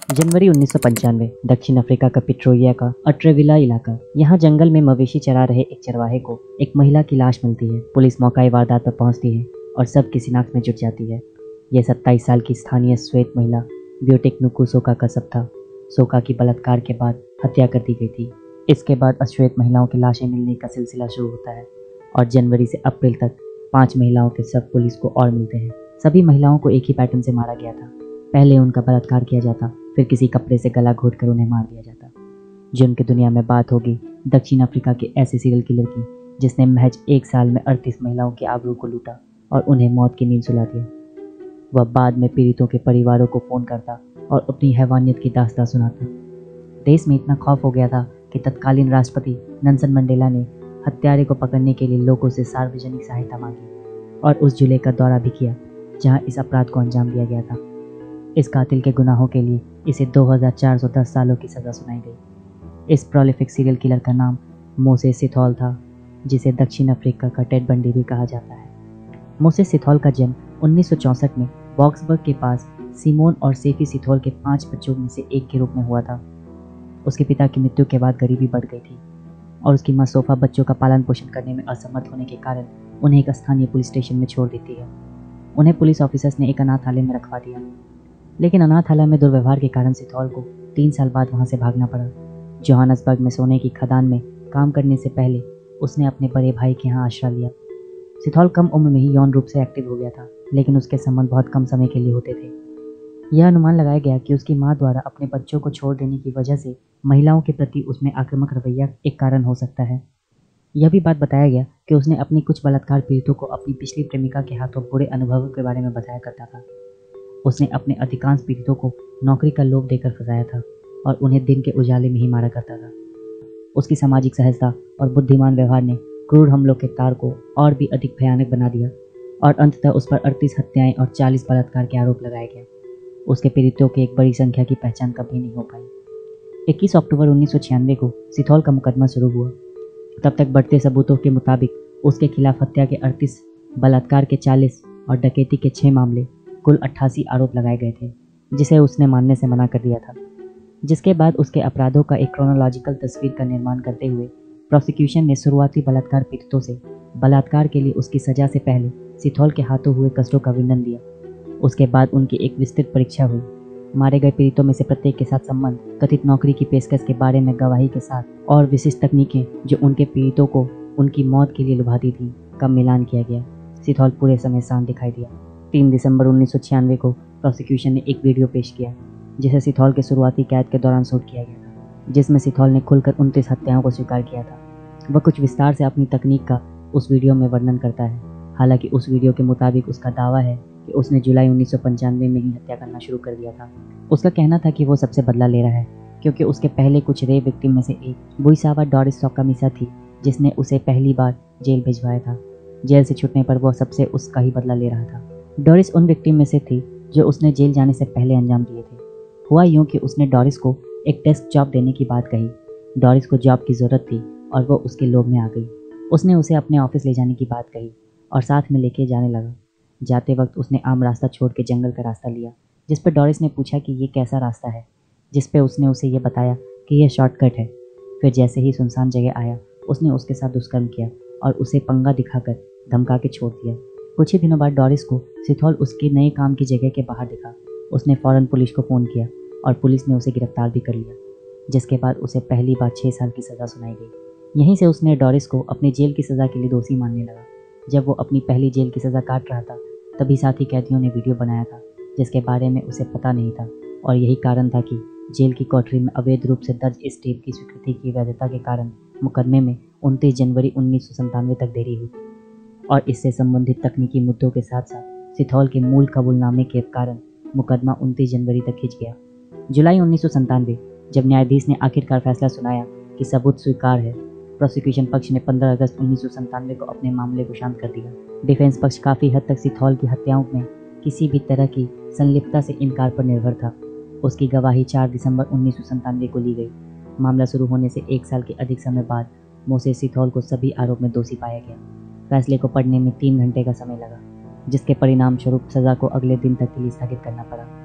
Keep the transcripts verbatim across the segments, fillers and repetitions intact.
जनवरी उन्नीस सौ पंचानवे दक्षिण अफ्रीका का पिट्रोइया का अट्रेविला इलाका। यहाँ जंगल में मवेशी चरा रहे एक चरवाहे को एक महिला की लाश मिलती है। पुलिस मौका वारदात पर पहुंचती है और सब की शिनाख्त में जुट जाती है। यह सत्ताईस साल की स्थानीय श्वेत महिला ब्यूटिक नुकू सोका का सब था। सोका की बलात्कार के बाद हत्या कर दी गई थी। इसके बाद अश्वेत महिलाओं की लाशें मिलने का सिलसिला शुरू होता है और जनवरी से अप्रैल तक पाँच महिलाओं के शव पुलिस को और मिलते हैं। सभी महिलाओं को एक ही पैटर्न से मारा गया था। पहले उनका बलात्कार किया जाता, फिर किसी कपड़े से गला घोट कर उन्हें मार दिया जाता। जिन की दुनिया में बात होगी दक्षिण अफ्रीका के ऐसे सीरियल किलर की जिसने महज एक साल में अड़तीस महिलाओं की आबरू को लूटा और उन्हें मौत की नींद सुला दिया। वह बाद में पीड़ितों के परिवारों को फ़ोन करता और अपनी हैवानियत की दास्तां सुनाता। देश में इतना खौफ हो गया था कि तत्कालीन राष्ट्रपति नेल्सन मंडेला ने हत्यारे को पकड़ने के लिए लोगों से सार्वजनिक सहायता मांगी और उस जिले का दौरा भी किया जहां इस अपराध को अंजाम दिया गया था। इस कातिल के गुनाहों के लिए इसे दो हज़ार चार सौ दस सालों की सज़ा सुनाई गई। इस प्रोलिफिक सीरियल किलर का नाम मोसेस सिथौल था, जिसे दक्षिण अफ्रीका का टेड बंडी भी कहा जाता है। मोसेस सिथौल का जन्म उन्नीस सौ चौंसठ में बॉक्सबर्ग के पास सिमोन और सेफी सिथौल के पांच बच्चों में से एक के रूप में हुआ था। उसके पिता की मृत्यु के बाद गरीबी बढ़ गई थी और उसकी मां सोफा बच्चों का पालन पोषण करने में असमर्थ होने के कारण उन्हें एक स्थानीय पुलिस स्टेशन में छोड़ देती है। उन्हें पुलिस ऑफिसर्स ने एक अनाथालय में रखवा दिया, लेकिन अनाथालय में दुर्व्यवहार के कारण सिथौल को तीन साल बाद वहां से भागना पड़ा। जोहानसबर्ग में सोने की खदान में काम करने से पहले उसने अपने बड़े भाई के यहाँ आश्रय लिया। सिथौल कम उम्र में ही यौन रूप से एक्टिव हो गया था, लेकिन उसके संबंध बहुत कम समय के लिए होते थे। यह अनुमान लगाया गया कि उसकी मां द्वारा अपने बच्चों को छोड़ देने की वजह से महिलाओं के प्रति उसमें आक्रामक रवैया एक कारण हो सकता है। यह भी बात बताया गया कि उसने अपनी कुछ बलात्कार पीड़ितों को अपनी पिछली प्रेमिका के हाथों बुरे अनुभवों के बारे में बताया करता था। उसने अपने अधिकांश पीड़ितों को नौकरी का लोभ देकर फंसाया था और उन्हें दिन के उजाले में ही मारा करता था। उसकी सामाजिक सहजता और बुद्धिमान व्यवहार ने क्रूर हमलों के तार को और भी अधिक भयानक बना दिया और अंततः उस पर अड़तीस हत्याएं और चालीस बलात्कार के आरोप लगाए गए। उसके पीड़ितों की एक बड़ी संख्या की पहचान कभी नहीं हो पाई। इक्कीस अक्टूबर उन्नीस सौ छियानवे को सिथौल का मुकदमा शुरू हुआ। तब तक बढ़ते सबूतों के मुताबिक उसके खिलाफ हत्या के अड़तीस, बलात्कार के चालीस और डकैती के छः मामले, कुल अट्ठासी आरोप लगाए गए थे, जिसे उसने मानने से मना कर दिया था। जिसके बाद उसके अपराधों का एक क्रोनोलॉजिकल तस्वीर का निर्माण करते हुए प्रोसिक्यूशन ने शुरुआती बलात्कार पीड़ितों से बलात्कार के लिए उसकी सजा से पहले सिथौल के हाथों हुए कष्टों का वर्णन दिया। उसके बाद उनकी एक विस्तृत परीक्षा हुई। मारे गए पीड़ितों में से प्रत्येक के साथ संबंध, कथित नौकरी की पेशकश के बारे में गवाही के साथ और विशिष्ट तकनीकें जो उनके पीड़ितों को उनकी मौत के लिए लुभाती थी का मिलान किया गया। सिथौल पूरे समय शांत दिखाई दिया। तीन दिसंबर उन्नीस सौ छियानवे को प्रोसिक्यूशन ने एक वीडियो पेश किया जिसे सिथौल के शुरुआती कैद के दौरान शूट किया गया था, जिसमें सिथौल ने खुलकर उनतीस हत्याओं को स्वीकार किया था। वह कुछ विस्तार से अपनी तकनीक का उस वीडियो में वर्णन करता है। हालांकि उस वीडियो के मुताबिक उसका दावा है कि उसने जुलाई उन्नीस सौ पंचानवे में ही हत्या करना शुरू कर दिया था। उसका कहना था कि वो सबसे बदला ले रहा है क्योंकि उसके पहले कुछ रेप विक्टिम में से एक बुइसावा डोरिस सोकामिसा थी, जिसने उसे पहली बार जेल भिजवाया था। जेल से छूटने पर वह सबसे उसका ही बदला ले रहा था। डोरिस उन विक्टिम में से थी जो उसने जेल जाने से पहले अंजाम दिए थे। हुआ यूँ कि उसने डोरिस को एक डेस्क जॉब देने की बात कही। डोरिस को जॉब की ज़रूरत थी और वो उसके लोभ में आ गई। उसने उसे अपने ऑफिस ले जाने की बात कही और साथ में लेके जाने लगा। जाते वक्त उसने आम रास्ता छोड़ के जंगल का रास्ता लिया, जिस पर डोरिस ने पूछा कि ये कैसा रास्ता है, जिस पे उसने उसे ये बताया कि यह शॉर्टकट है। फिर जैसे ही सुनसान जगह आया उसने उसके साथ दुष्कर्म किया और उसे पंगा दिखाकर धमका के छोड़ दिया। कुछ ही दिनों बाद डोरिस को सिथौल उसके नए काम की जगह के बाहर दिखा। उसने फ़ौरन पुलिस को फ़ोन किया और पुलिस ने उसे गिरफ्तार भी कर लिया, जिसके बाद उसे पहली बार छः साल की सज़ा सुनाई गई। यहीं से उसने डोरिस को अपनी जेल की सज़ा के लिए दोषी मानने लगा। जब वो अपनी पहली जेल की सज़ा काट रहा था तभी साथी कैदियों ने वीडियो बनाया था जिसके बारे में उसे पता नहीं था और यही कारण था कि जेल की कोठरी में अवैध रूप से दर्ज इस टेप की स्वीकृति की वैधता के कारण मुकदमे में उनतीस जनवरी उन्नीस सौ संतानवे तक देरी हुई और इससे संबंधित तकनीकी मुद्दों के साथ साथ सिथौल के मूल कबूलनामे के कारण मुकदमा उनतीस जनवरी तक खिंच गया। जुलाई उन्नीस सौ संतानवे जब न्यायाधीश ने आखिरकार फैसला सुनाया कि सबूत स्वीकार है, प्रोसिक्यूशन पक्ष ने पंद्रह अगस्त उन्नीस सौ संतानवे को अपने मामले को शांत कर दिया। डिफेंस पक्ष काफ़ी हद तक सिथौल की हत्याओं में किसी भी तरह की संलिप्तता से इनकार पर निर्भर था। उसकी गवाही चार दिसंबर उन्नीस सौ संतानवे को ली गई। मामला शुरू होने से एक साल के अधिक समय बाद मोसेस सिथौल को सभी आरोप में दोषी पाया गया। फैसले को पढ़ने में तीन घंटे का समय लगा, जिसके परिणाम स्वरूप सज़ा को अगले दिन तक के लिए स्थगित करना पड़ा।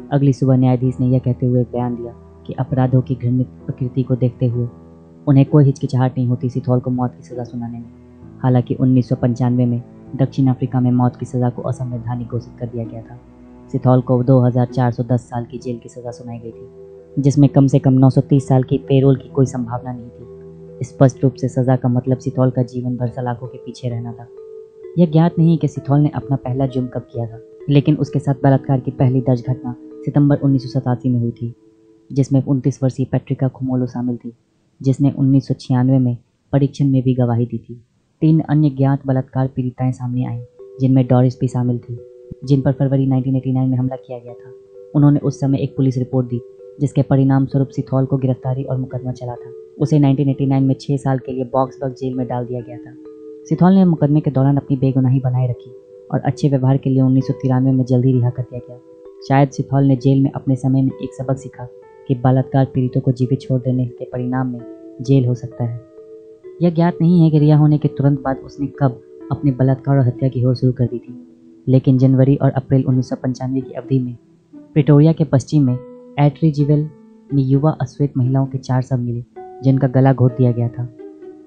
अगली सुबह न्यायाधीश ने यह कहते हुए एक बयान दिया कि अपराधों की घृणित प्रकृति को देखते हुए उन्हें कोई हिचकिचाहट नहीं होती सिथौल को मौत की सज़ा सुनाने में। हालांकि उन्नीस सौ पंचानवे में दक्षिण अफ्रीका में मौत की सज़ा को असंवैधानिक घोषित कर दिया गया था। सिथौल को दो हज़ार चार सौ दस साल की जेल की सज़ा सुनाई गई थी, जिसमें कम से कम नौ सौ तीस साल की पेरोल की कोई संभावना नहीं थी। स्पष्ट रूप से सज़ा का मतलब सिथौल का जीवन भर सलाखों के पीछे रहना था। यह ज्ञात नहीं कि सिथौल ने अपना पहला जुर्म कब किया था, लेकिन उसके साथ बलात्कार की पहली दर्ज घटना सितंबर उन्नीस सौ सतासी में हुई थी, जिसमें उनतीस वर्षीय पैट्रिका खुमोलो शामिल थी, जिसने उन्नीस सौ छियानवे में परीक्षण में भी गवाही दी थी। तीन अन्य ज्ञात बलात्कार पीड़िताएं सामने आईं, जिनमें डॉरिस भी शामिल थी, जिन पर फरवरी उन्नीस सौ नवासी में हमला किया गया था। उन्होंने उस समय एक पुलिस रिपोर्ट दी, जिसके परिणाम स्वरूप सिथौल को गिरफ्तारी और मुकदमा चला था। उसे उन्नीस सौ नवासी में छः साल के लिए बॉक्सबर्ग जेल में डाल दिया गया था। सिथौल ने मुकदमे के दौरान अपनी बेगुनाही बनाए रखी और अच्छे व्यवहार के लिए उन्नीस सौ तिरानवे में जल्दी रिहा कर दिया गया। शायद सिथौल ने जेल में अपने समय में एक सबक सीखा कि बलात्कार पीड़ितों को जीवित छोड़ देने के परिणाम में जेल हो सकता है। यह ज्ञात नहीं है कि रिहा होने के तुरंत बाद उसने कब अपने बलात्कार और हत्या की होड़ शुरू कर दी थी, लेकिन जनवरी और अप्रैल उन्नीस सौ पंचानवे की अवधि में प्रिटोरिया के पश्चिम में एट्रीजिवेल में युवा अश्वेत महिलाओं के चार शव मिले, जिनका गला घोट दिया गया था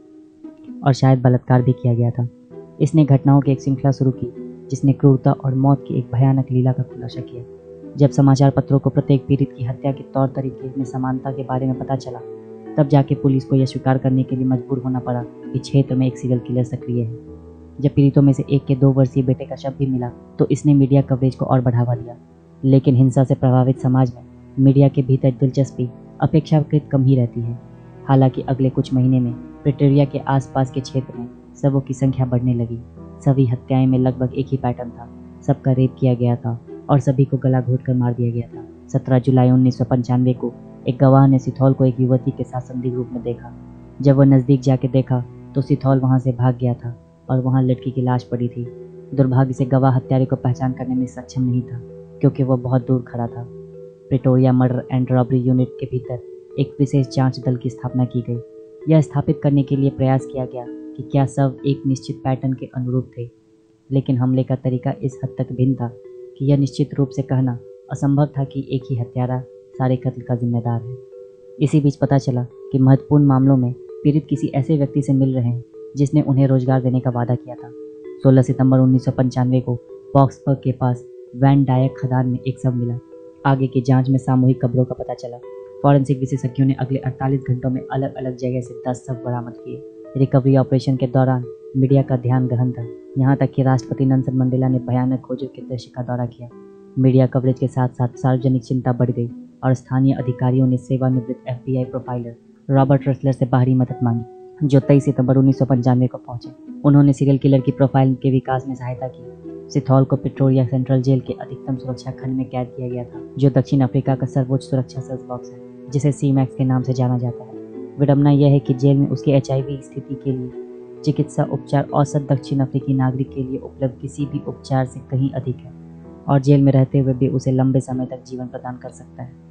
और शायद बलात्कार भी किया गया था। इसने घटनाओं की एक श्रृंखला शुरू की, जिसने क्रूरता और मौत की एक भयानक लीला का खुलासा किया। जब समाचार पत्रों को प्रत्येक पीड़ित की हत्या के तौर तरीके में समानता के बारे में पता चला, तब जाके पुलिस को यह स्वीकार करने के लिए मजबूर होना पड़ा कि क्षेत्र में एक सीरियल किलर सक्रिय है। जब पीड़ितों में से एक के दो वर्षीय बेटे का शव भी मिला, तो इसने मीडिया कवरेज को और बढ़ावा दिया। लेकिन हिंसा से प्रभावित समाज में मीडिया के भीतर दिलचस्पी अपेक्षाकृत कम ही रहती है। हालांकि अगले कुछ महीने में प्रिटोरिया के आसपास के क्षेत्र में शवों की संख्या बढ़ने लगी। सभी हत्याएं में लगभग एक ही पैटर्न था, सबका रेप किया गया था और सभी को गला घोट कर मार दिया गया था। सत्रह जुलाई उन्नीस सौ पंचानवे को एक गवाह ने सिथौल को एक युवती के साथ संदिग्ध रूप में देखा। जब वह नज़दीक जाके देखा तो सिथौल वहां से भाग गया था और वहां लड़की की लाश पड़ी थी। दुर्भाग्य से गवाह हत्यारे को पहचान करने में सक्षम नहीं था, क्योंकि वह बहुत दूर खड़ा था। Pretoria murder and robbery unit के भीतर एक विशेष जांच दल की स्थापना की गई। यह स्थापित करने के लिए प्रयास किया गया कि क्या शव एक निश्चित पैटर्न के अनुरूप थे, लेकिन हमले का तरीका इस हद तक भिन्न था कि यह निश्चित रूप से कहना असंभव था कि एक ही हत्यारा सारे कत्ल का जिम्मेदार है। इसी बीच पता चला कि महत्वपूर्ण मामलों में पीड़ित किसी ऐसे व्यक्ति से मिल रहे हैं जिसने उन्हें रोजगार देने का वादा किया था। सोलह सितंबर उन्नीस सौ पंचानवे को बॉक्सबर्ग के पास वैन डायक खदान में एक शव मिला। आगे की जांच में सामूहिक कब्रों का पता चला। फॉरेंसिक विशेषज्ञों ने अगले अड़तालीस घंटों में अलग अलग जगह से दस शव बरामद किए। रिकवरी ऑपरेशन के दौरान मीडिया का ध्यान गहन था, यहाँ तक कि राष्ट्रपति नेल्सन मंडेला ने भयानक खोजों के दृश्य का दौरा किया। मीडिया कवरेज के साथ साथ सार्वजनिक चिंता बढ़ गई और स्थानीय अधिकारियों ने सेवानिवृत्त F B I profiler Robert Ressler से बाहरी मदद मांगी, जो तेईस सितंबर उन्नीस सौ पंचानवे को पहुंचे। उन्होंने सीरियल किलर की प्रोफाइल के विकास में सहायता की। सिथौल को प्रिटोरिया सेंट्रल जेल के अधिकतम सुरक्षा खंड में कैद किया गया था, जो दक्षिण अफ्रीका का सर्वोच्च सुरक्षा सेल्स बॉक्स है, जिसे सी मैक्स के नाम से जाना जाता है। विडंबना यह है कि जेल में उसके एच आई वी स्थिति के लिए चिकित्सा उपचार औसत दक्षिण अफ्रीकी नागरिक के लिए उपलब्ध किसी भी उपचार से कहीं अधिक है और जेल में रहते हुए भी उसे लंबे समय तक जीवन प्रदान कर सकता है।